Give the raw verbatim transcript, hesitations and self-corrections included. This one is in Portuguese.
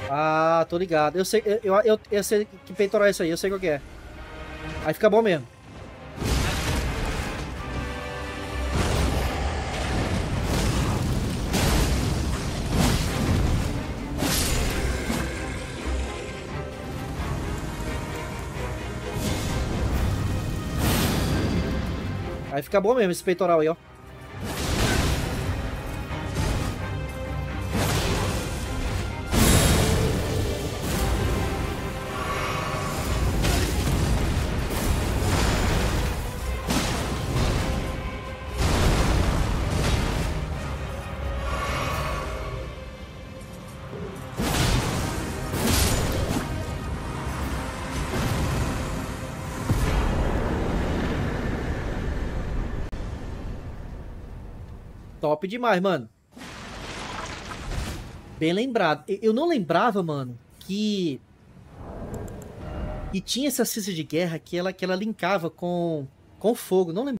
Ah, tô ligado. Eu sei, eu, eu, eu, eu sei que peitoral é isso aí, eu sei qual que é. Aí fica bom mesmo. Aí fica bom mesmo esse peitoral aí, ó. Top demais, mano. Bem lembrado. Eu eu não lembrava, mano, que e tinha essa ciência de guerra que ela, que ela linkava com, com fogo. Não lembrava.